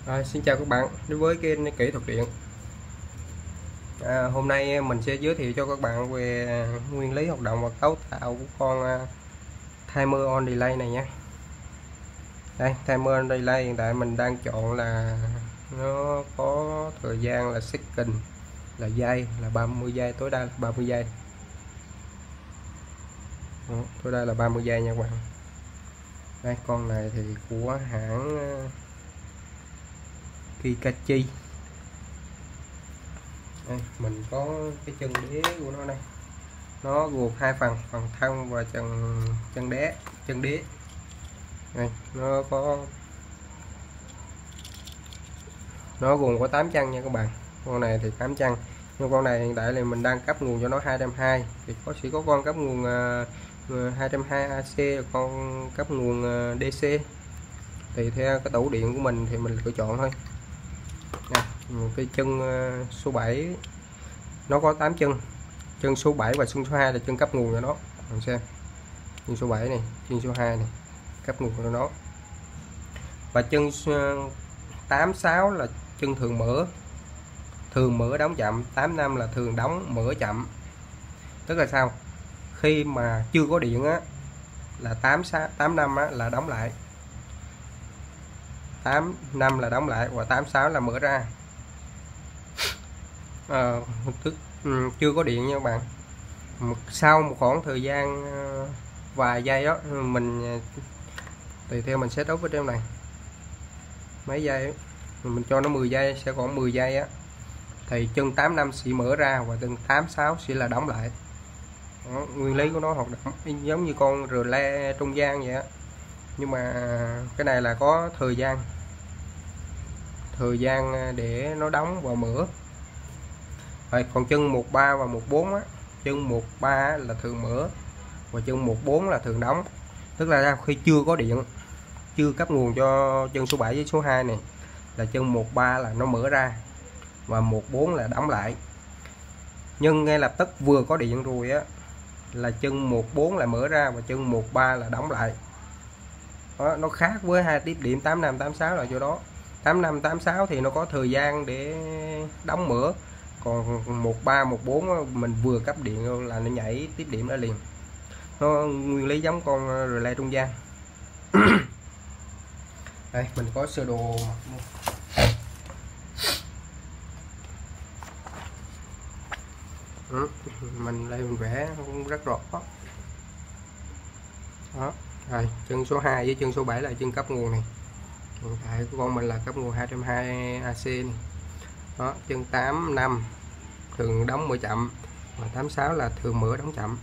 Xin chào các bạn đến với kênh Kỹ thuật điện. Hôm nay mình sẽ giới thiệu cho các bạn về nguyên lý hoạt động và cấu tạo của con timer on delay này nhé. Đây, timer on delay hiện tại mình đang chọn là nó có thời gian là second, là giây, là 30 giây, tối đa là 30 giây. Tối đa là 30 giây nha các bạn. Đây, con này thì của hãng Hitachi. Đây, mình có cái chân đế của nó đây, nó gồm hai phần thân và chân đế. Đây, nó gồm có 8 chân nha các bạn. Con này thì 8 chân, nhưng con này hiện tại là mình đang cấp nguồn cho nó 220, thì chỉ có con cấp nguồn 220 AC, con cấp nguồn DC, tùy theo cái tủ điện của mình thì mình lựa chọn thôi. Một cái chân số 7 nó có 8 chân số 7 và chân số 2 là chân cấp nguồn cho nó. Bạn xem chân số 7 này, chân số 2 này cấp nguồn cho nó, và chân 86 là chân thường mở đóng chậm, 85 là thường đóng mở chậm. Tức là sao? Khi mà chưa có điện á là 85 á là đóng lại, 85 là đóng lại, và 86 là mở ra. Chưa có điện nha các bạn. Sau một khoảng thời gian vài giây đó, mình tùy theo mình setup ở trên này mấy giây, mình cho nó 10 giây, sẽ còn 10 giây á thì chân 85 sẽ mở ra và chân 86 sẽ là đóng lại. Đó, nguyên lý của nó hoạt động giống như con relay trung gian vậy á, nhưng mà cái này là có thời gian để nó đóng và mở. Rồi, còn chân 13 và 14 á, chân 13 là thường mở và chân 14 là thường đóng. Tức là khi chưa có điện, chưa cấp nguồn cho chân số 7 với số 2 này, là chân 13 là nó mở ra và 14 là đóng lại. Nhưng ngay lập tức vừa có điện rồi á là chân 14 là mở ra và chân 13 là đóng lại. Đó, nó khác với hai tiếp điểm 85 86 là chỗ đó. 85 86 thì nó có thời gian để đóng mở, còn 13 14 mình vừa cấp điện là nó nhảy tiếp điểm ra liền. Nó nguyên lý giống con relay trung gian. Đây, mình có sơ đồ mình đây mình vẽ cũng rất rõ. Đó, rồi chân số 2 với chân số 7 là chân cấp nguồn này. Hiện tại của con mình là cấp nguồn 220 AC này. Đó, chân 85 thường đóng mở chậm và 86 là thường mở đóng chậm.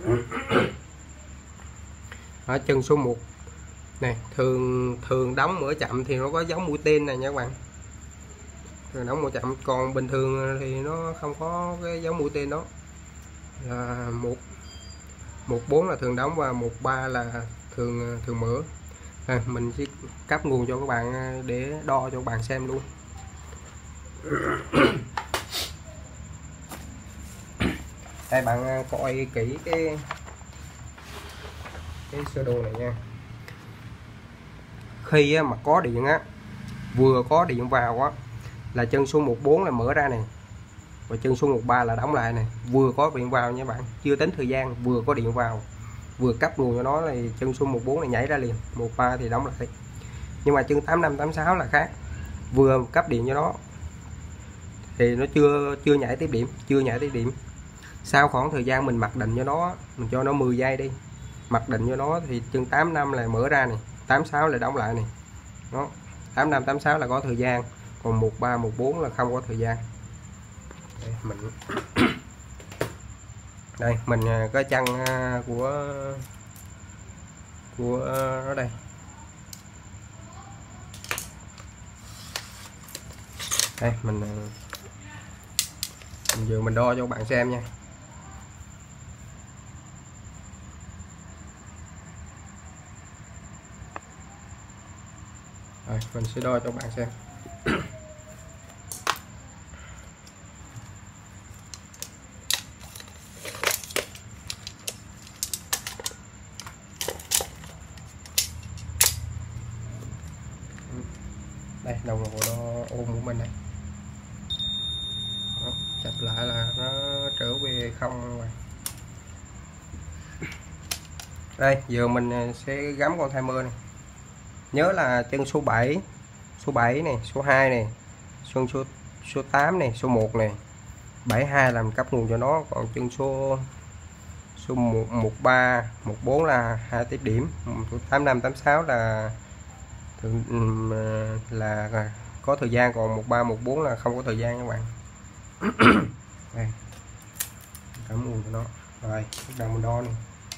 Ở chân số 1 này thường đóng mở chậm thì nó có giống mũi tên này nha các bạn, thường đóng mở chậm, còn bình thường thì nó không có cái giống mũi tên đó. Là 14 là thường đóng và 13 là thường mở. Mình chỉ cấp nguồn cho các bạn để đo cho các bạn xem luôn. Đây, bạn coi kỹ cái sơ đồ này nha. Khi mà có điện á, vừa có điện vào á là chân số 14 là mở ra này và chân số 13 là đóng lại này. Vừa có điện vào nha bạn, chưa tính thời gian, vừa có điện vào, vừa cấp nguồn cho nó thì chân số 14 này nhảy ra liền, 13 thì đóng lại. Nhưng mà chân 85 86 là khác, vừa cấp điện cho nó thì nó chưa nhảy tiếp điểm. Sau khoảng thời gian mình mặc định cho nó, mình cho nó 10 giây đi, mặc định cho nó thì chân 85 là mở ra này, 86 là đóng lại này. Đó, 85 86 là có thời gian, còn 13 14 là không có thời gian. Đây, mình có chân của nó đây. Đây, mình vừa mình đo cho các bạn xem nha. Rồi, mình sẽ đo cho các bạn xem. Đây đồng hồ đo ôm của mình này. Đó, chập lại là nó trở về không rồi. Đây giờ mình sẽ gắm con timer này. Nhớ là chân số 7, số 7 này, số 2 này, số 8 này, số 1 này, 72 làm cấp nguồn cho nó, còn chân số 13, 14 là 2 tiếp điểm, 85, 86 là có thời gian, còn 13, 14 là không có thời gian các bạn. Đây, cắm nguồn cho nó. Rồi, bắt đầu mình đo này.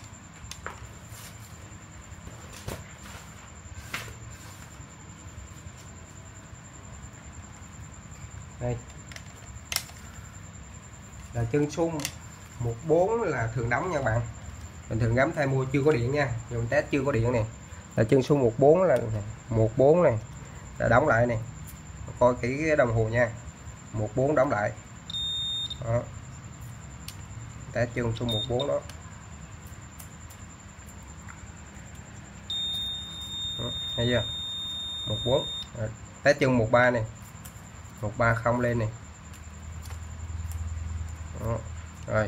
Đây là chân số 14 là thường đóng nha bạn, mình thường gắm thay mua chưa có điện nha, dùng test chưa có điện này, là chân số 14 là 14 này là đóng lại này, coi kỹ cái đồng hồ nha, 14 đóng lại đó. Test chân số 14 đó, thấy chưa, 14. Test chân 13 này, 13 không lên này đó. Rồi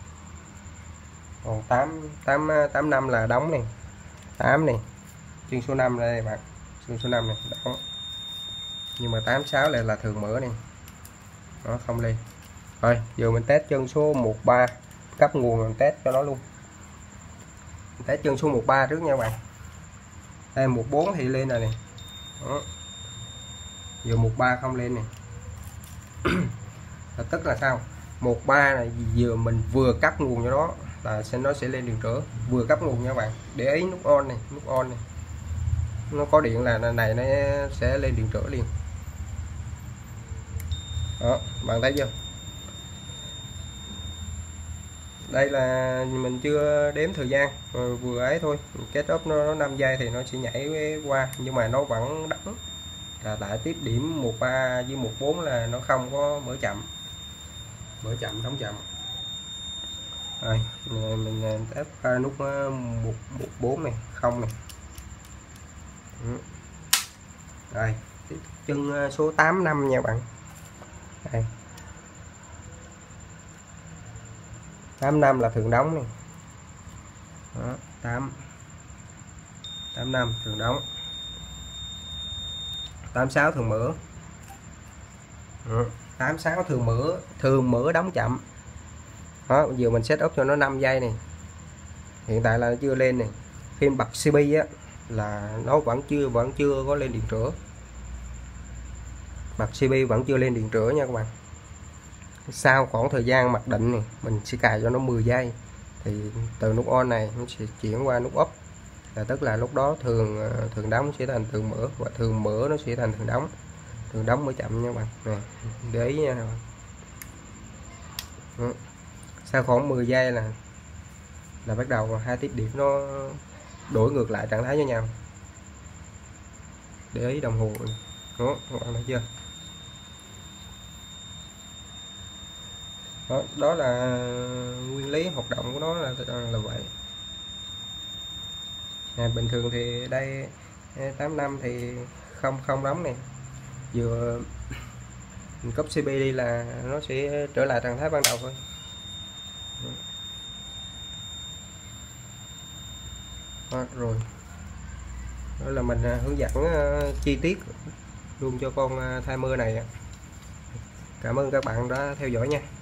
còn 85 là đóng này, 8 này, chân số 5 đây bạn, chân số 5 này đóng, nhưng mà 86 này là thường mở này, nó không lên. Rồi giờ mình test chân số 13, cấp nguồn mình test cho nó luôn. Mình test chân số 13 trước nha bạn. Đây 14 thì lên rồi này đó. Giờ 13 không lên này. Là tức là sao, 13 này vừa mình vừa cấp nguồn cho nó là nó sẽ lên điện trở, vừa cấp nguồn nha các bạn. Để ý nút on này, nút on này nó có điện là này nó sẽ lên điện trở liền đó, bạn thấy chưa. Đây là mình chưa đếm thời gian, vừa ấy thôi, kết up nó 5 giây thì nó sẽ nhảy qua, nhưng mà nó vẫn đóng là tại tiếp điểm 13 với 14 là nó không có mở chậm, đóng chậm. Rồi mình test nút 114 này, không này. Rồi chân số 85 nha bạn. Đây 85 là thường đóng này đó, 85 thường đóng, 86 thường mở. 86 thường mở đóng chậm đó. Giờ mình set up cho nó 5 giây này, hiện tại là nó chưa lên này. Khi bật CP á là nó vẫn chưa có lên điện trở, bật CP vẫn chưa lên điện trở nha các bạn. Sau khoảng thời gian mặc định này mình sẽ cài cho nó 10 giây thì từ nút on này nó sẽ chuyển qua nút off, là tức là lúc đó thường đóng sẽ thành thường mở, và thường mở nó sẽ thành thường đóng mới chậm nha các bạn. Nè, để ý nha. Sau khoảng 10 giây là bắt đầu hai tiếp điểm nó đổi ngược lại trạng thái cho nhau. Để ý đồng hồ đó, các bạn thấy chưa. Đó là nguyên lý hoạt động của nó là vậy. Bình thường thì đây 85 thì không đóng này, vừa mình cấp CP đi là nó sẽ trở lại trạng thái ban đầu thôi. Rồi đó là mình hướng dẫn chi tiết luôn cho con timer này. Cảm ơn các bạn đã theo dõi nha.